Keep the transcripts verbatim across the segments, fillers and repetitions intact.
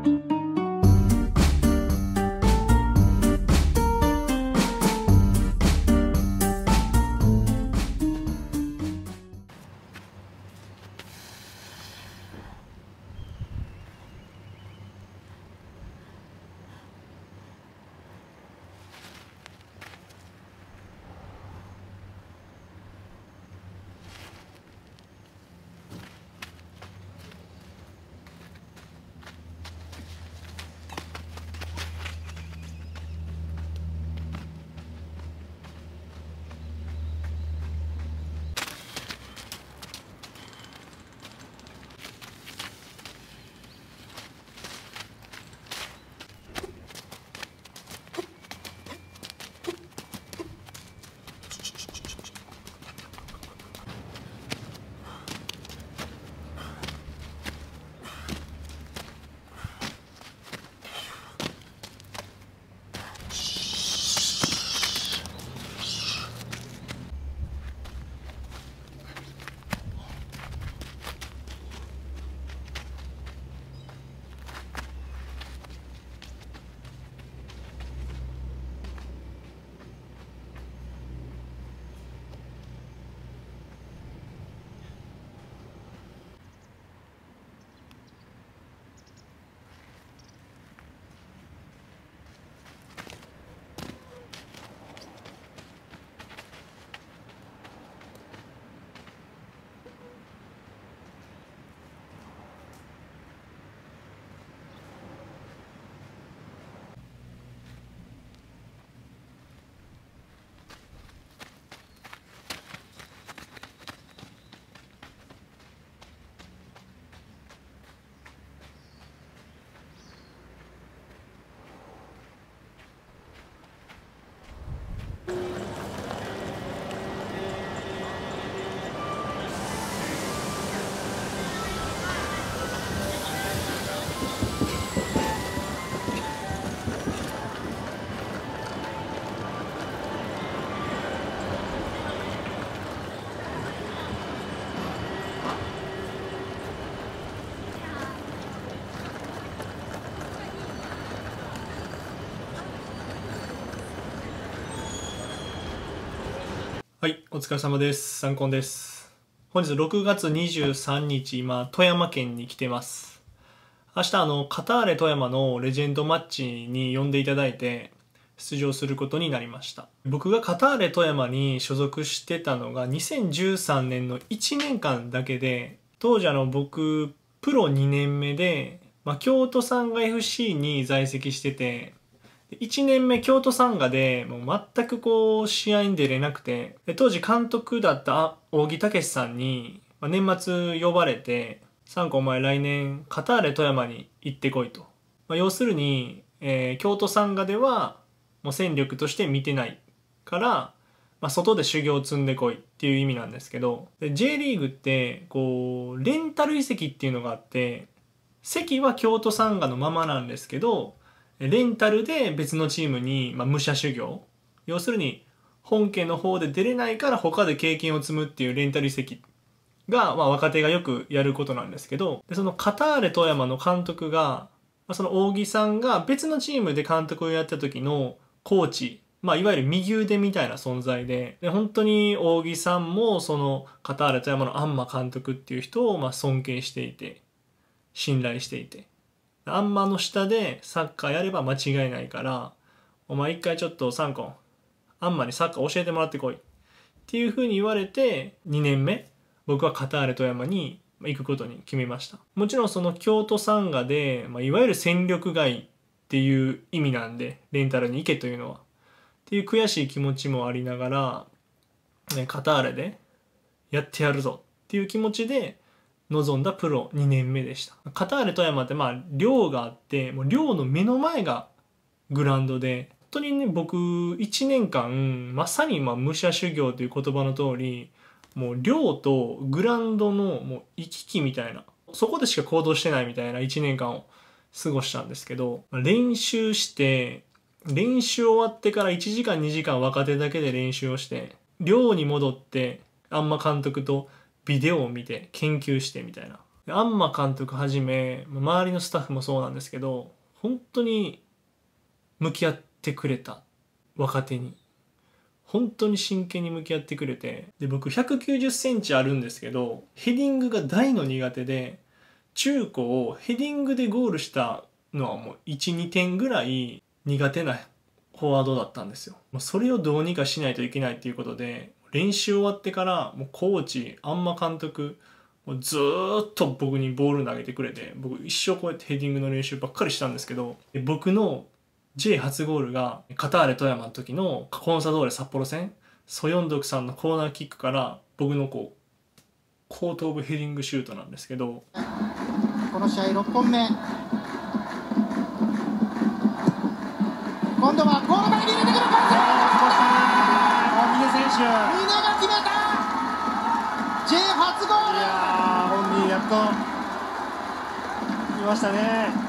はい、お疲れ様です。サンコンです。本日ろくがつにじゅうさんにち、今、富山県に来てます。明日、あの、カターレ富山のレジェンドマッチに呼んでいただいて、出場することになりました。僕がカターレ富山に所属してたのがにせんじゅうさんねんのいちねんかんだけで、当時あの、僕、プロにねんめで、まあ、京都サンガ エフシー に在籍してて、いちねんめ京都サンガでもう全くこう試合に出れなくて、で当時監督だった扇武さんに、まあ、年末呼ばれて「サンコお前来年カターレ富山に行ってこい」と、まあ、要するに、えー、京都サンガではもう戦力として見てないから、まあ、外で修行を積んでこいっていう意味なんですけど、で J リーグってこうレンタル移籍っていうのがあって、籍は京都サンガのままなんですけど、レンタルで別のチームに、まあ、武者修行、要するに本家の方で出れないから他で経験を積むっていうレンタル移籍が、まあ、若手がよくやることなんですけど、でそのカターレ富山の監督が、まあ、その扇さんが別のチームで監督をやった時のコーチ、まあ、いわゆる右腕みたいな存在で、で本当に扇さんもそのカターレ富山のアンマ監督っていう人をまあ尊敬していて、信頼していて、アンマの下でサッカーやれば間違いないから、お前一回ちょっとサンコン、アンマにサッカー教えてもらってこいっていう風に言われて、にねんめ僕はカターレ富山に行くことに決めました。もちろんその京都サンガで、まあ、いわゆる戦力外っていう意味なんで、レンタルに行けというのはっていう悔しい気持ちもありながら、ね、カターレでやってやるぞっていう気持ちで臨んだプロにねんめでした。カターレ富山ってまあ寮があって、もう寮の目の前がグラウンドで、本当にね、僕いちねんかんまさにまあ武者修行という言葉の通り、もう寮とグラウンドのもう行き来みたいな、そこでしか行動してないみたいないちねんかんを過ごしたんですけど、練習して練習終わってからいちじかんにじかん若手だけで練習をして、寮に戻ってあんま監督とビデオを見て研究してみたいな。 で安間監督はじめ周りのスタッフもそうなんですけど、本当に向き合ってくれた。若手に本当に真剣に向き合ってくれて、で僕ひゃくきゅうじゅっセンチあるんですけど、ヘディングが大の苦手で、中高をヘディングでゴールしたのはもういち、にてんぐらい苦手なフォワードだったんですよ。それをどうにかしないといけないっていうことで、練習終わってからもうコーチ、安間監督もうずーっと僕にボール投げてくれて、僕一生こうやってヘディングの練習ばっかりしたんですけど、僕の J 初ゴールがカターレ富山の時のコンサドーレ札幌戦、ソヨンドクさんのコーナーキックから僕のこう後頭部ヘディングシュートなんですけど、 この試合ろっぽんめ、今度はゴール前に入れてくるパス、峰選手、峰が決めた J 初ゴール。いやー、本人やっと見ましたね。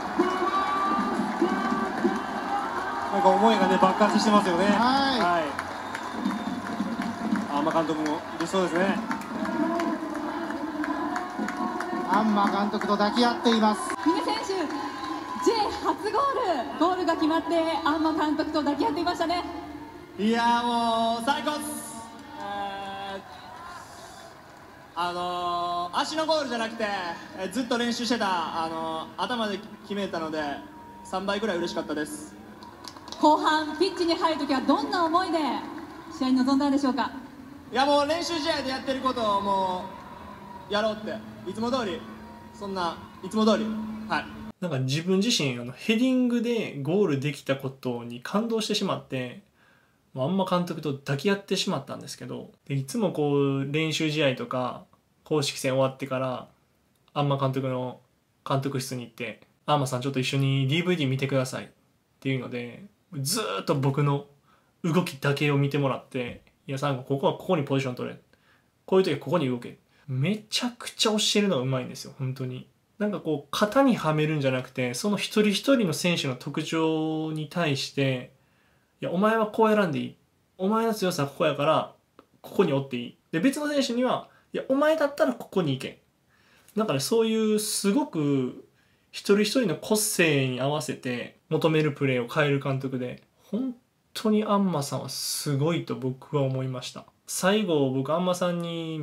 なんか思いがね爆発してますよね。はい、はい、安間監督も嬉しそうですね。安間監督と抱き合っています。 峰選手、J 初ゴール、ゴールが決まって安間監督と抱き合っていましたね。 いやー、もう最高っす。えー、あのー、足のゴールじゃなくて、えー、ずっと練習してた、あのー、頭で決めたのでさんばいぐらい嬉しかったです。 後半ピッチに入るときはどんな思いで試合に臨んだんでしょうか。 いや、もう練習試合でやってることをもうやろうって、いつも通り、そんないつも通り、はい。 なんか自分自身あのヘディングでゴールできたことに感動してしまって、安間監督と抱き合ってしまったんですけど、でいつもこう練習試合とか公式戦終わってから安間監督の監督室に行って「安間さんちょっと一緒に ディーブイディー 見てください」っていうので、ずーっと僕の動きだけを見てもらって「いやさんここはここにポジション取れ、こういう時はここに動け」めちゃくちゃ教えるのがうまいんですよ。本当になんかこう型にはめるんじゃなくて、その一人一人の選手の特徴に対して「いやお前はこう選んでいい、お前の強さはここやからここにおっていい」で別の選手には「いやお前だったらここに行け」。だからそういうすごく一人一人の個性に合わせて求めるプレーを変える監督で、本当に安間さんはすごいと僕は思いました。最後僕安間さんに、うん、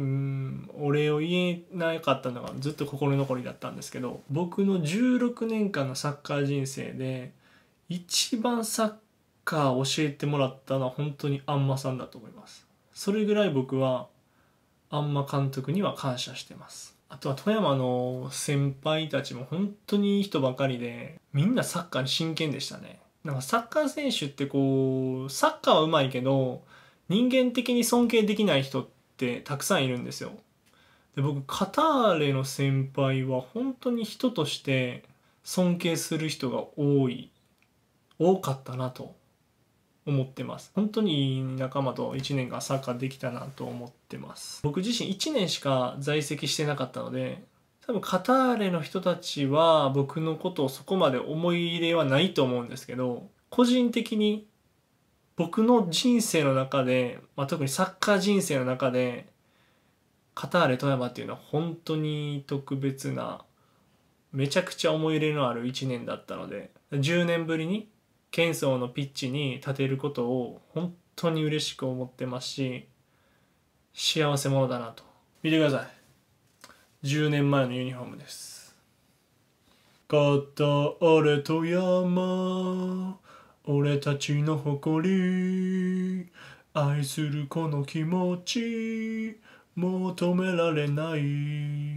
お礼を言えなかったのがずっと心残りだったんですけど、僕のじゅうろくねんかんのサッカー人生で一番サッカーを教えてもらったのは本当に安間さんだと思います。それぐらい僕は安間監督には感謝してます。あとは富山の先輩たちも本当にいい人ばかりで、みんなサッカーに真剣でしたね。なんかサッカー選手ってこうサッカーはうまいけど人間的に尊敬できない人ってたくさんいるんですよ。で僕カターレの先輩は本当に人として尊敬する人が多い多かったなと思ってます。本当にいい仲間といちねんかんサッカーできたなと思ってます。僕自身いちねんしか在籍してなかったので、多分カターレの人たちは僕のことをそこまで思い入れはないと思うんですけど、個人的に僕の人生の中で、まあ、特にサッカー人生の中でカターレ富山っていうのは本当に特別な、めちゃくちゃ思い入れのあるいちねんだったので、じゅうねんぶりに県層のピッチに立てることを本当に嬉しく思ってますし、幸せ者だなと。見てください、じゅうねんまえのユニフォームです。カターレ富山、俺たちの誇り、愛するこの気持ち求められない。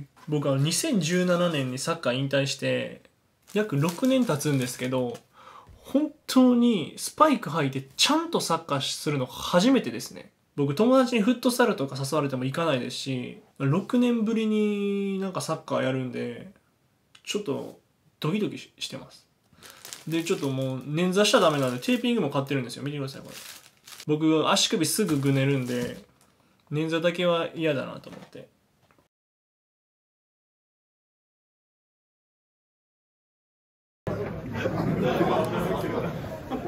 僕はにせんじゅうななねんにサッカー引退して約ろくねん経つんですけど、本当にスパイク履いてちゃんとサッカーするの初めてですね。僕友達にフットサルとか誘われても行かないですし、ろくねんぶりになんかサッカーやるんでちょっとドキドキしてます。でちょっともう捻挫しちゃダメなんでテーピングも買ってるんですよ。見てくださいこれ。僕足首すぐぐねるんで捻挫だけは嫌だなと思って。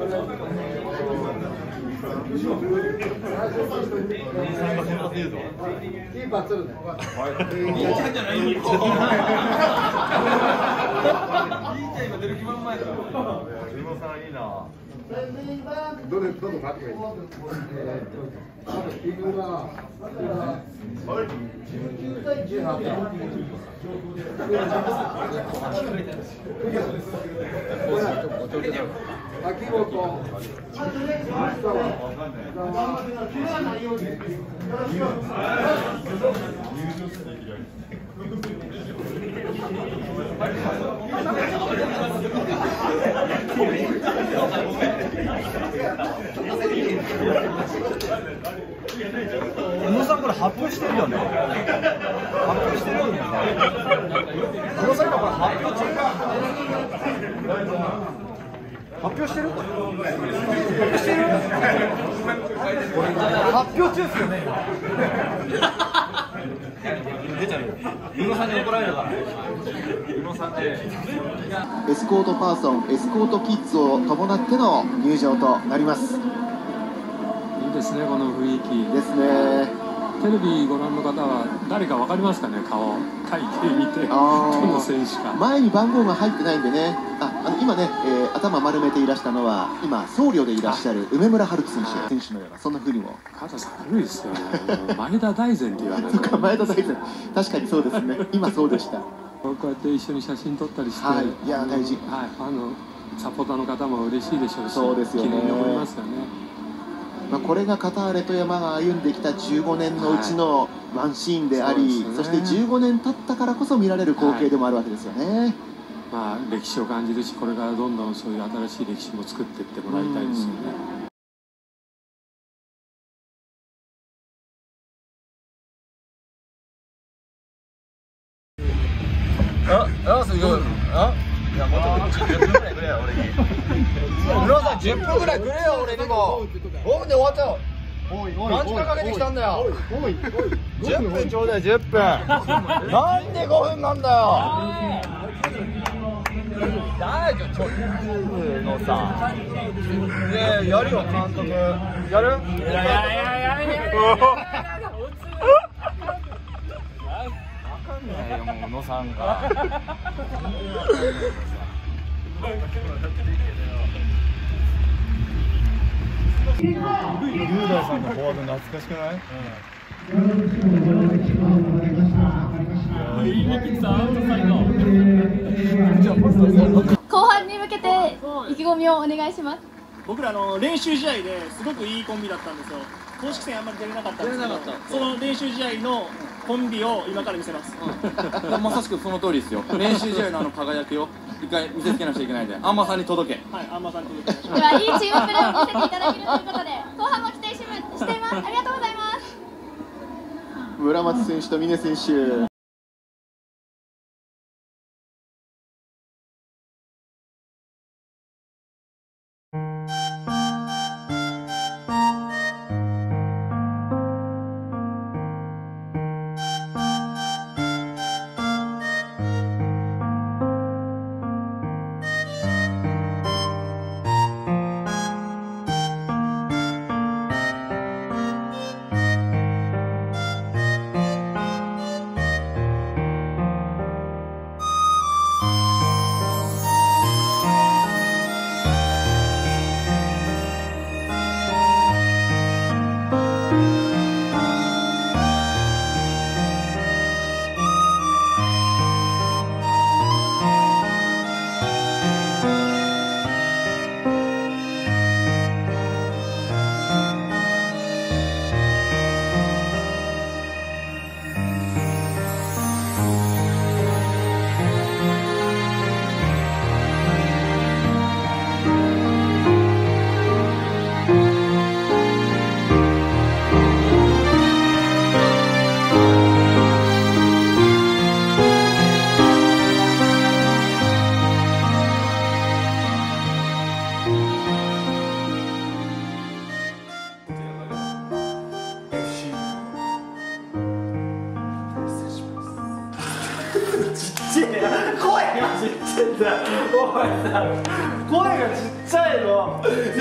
参加してもらっていると。 キーパー釣るね。 いいちゃんじゃないよ。いいちゃん今出る気満々やから。宇野さんいいな。 どれどれ買ってくれ。今はじゅうはち。秋元。 宇野さんこれ発表してるよね。発表してるよね。宇野さん今これ発表中。発表してる？発表してる？発表中っすよね。出ちゃうよ。宇野さんに怒られるから。宇野さんで。 エスコートパーソン、エスコートキッズを伴っての入場となります。 いいですね、この雰囲気。 ですね。 テレビご覧の方は誰かわかりますかね、顔、体型見て、どの選手か。 前に番号が入ってないんでね、あ、あの今ね、えー、頭丸めていらしたのは、今、僧侶でいらっしゃる梅村春樹選手、選手のような、そんなふうにも。 肩軽いですよね、前田大然って言わないと。 前田大然、確かにそうですね、今そうでした。 こうやって一緒に写真撮ったりして、 はい、いや、大事。 はい、ファンのサポーターの方も嬉しいでしょうし、 そうですよね。 記念に思いますよね。 まあこれがカターレ富山が歩んできたじゅうごねんのうちのワンシーンであり、はい、そ, ね、そしてじゅうごねん経ったからこそ見られる光景でもあるわけですよね。はい、 まあ歴史を感じるし、これからどんどんそういう新しい歴史も作っていってもらいたいですよね。 あ、あ、すごい。あ、いや、もっとじゅっぷんぐらいくれよ、俺に。宇野さん、じゅっぷんぐらいくれよ、俺にも。ごふんで終わっちゃう。何時間かけてきたんだよ。じゅっぷんちょうだい、じゅっぷん。なんでごふんなんだよ。大丈夫、ちょっとのさ。ねえ、やるよ、監督。やる？いやいやいやいやいや。もう宇野さんが雄大さんのフォワード懐かしくない？ 後半に向けて意気込みをお願いします。 僕らの練習試合ですごくいいコンビだったんですよ。公式戦あんまり出れなかったんですけど、その練習試合のコンビを今から見せます。 うん、まさしくその通りですよ。練習試合のあの輝きを一回見せつけなきゃいけないんで、アンマさんに届け。 はい、アンマさんに届け。 では、いいチームプレーを見せていただけるということで、後半も期待ししています。ありがとうございます。 村松選手と峰選手。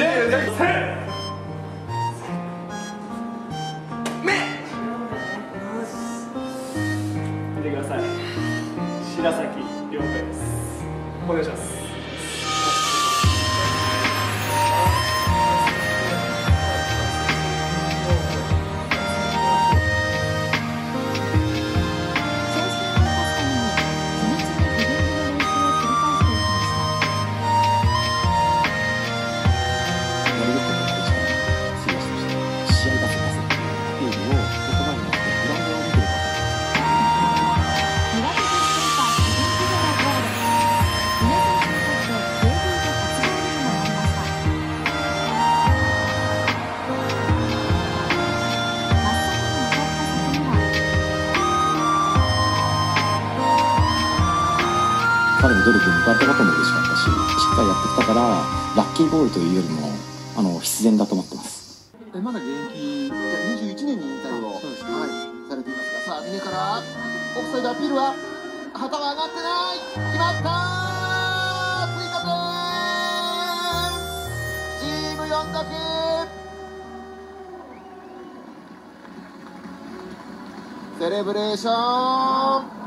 めださい。白崎亮太です。お願いします。 彼の努力に報われたことも嬉しかったし、しっかりやってきたからラッキーボールというよりもあの必然だと思ってます。 えまだ現役じゃにじゅういちねんに引退を、はい、されていますが、さあ峰からオフサイドアピールは旗は上がってない、決まったー、追加点、チームよん得。セレブレーション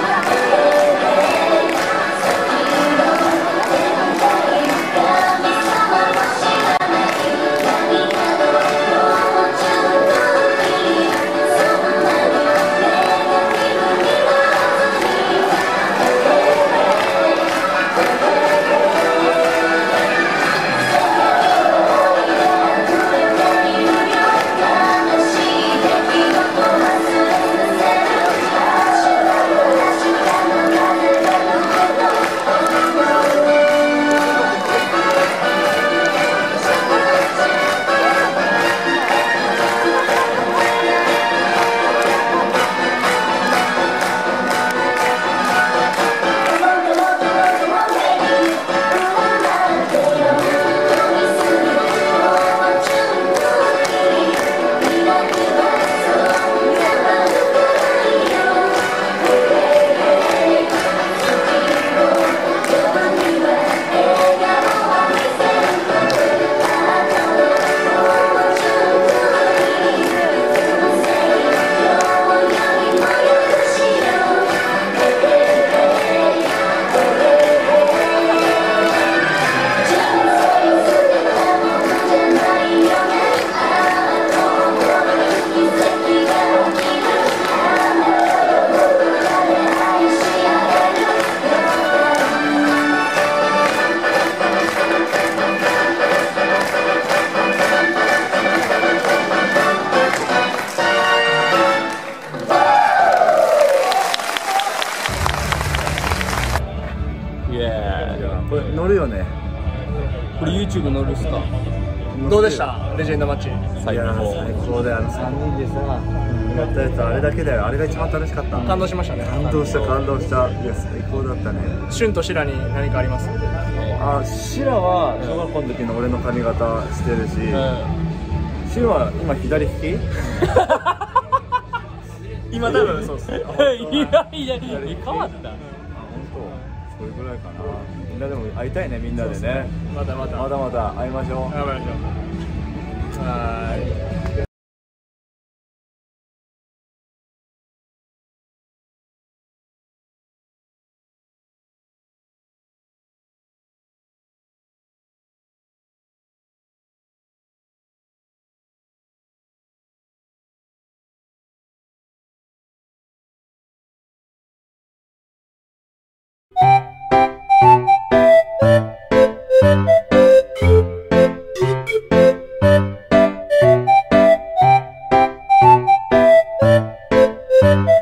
これ乗るよね。 これ YouTube 乗るっすか。 どうでしたレジェンドマッチ。 最高最高だよ。あのさんにんでさやったやつ、あれだけだよ。あれが一番楽しかった。 感動しましたね。 感動した感動した。いや最高だったね。 シュンとシラに何かあります？ あ、シラは小学校の時の俺の髪型してるし、シュンは今左利き今多分そうっす。いやいやいや変わった。 それぐらいかな。みんなでも会いたいね、みんなでね。 まだまだまだまだ会いましょう。 会いましょう。はーい。 Thank you.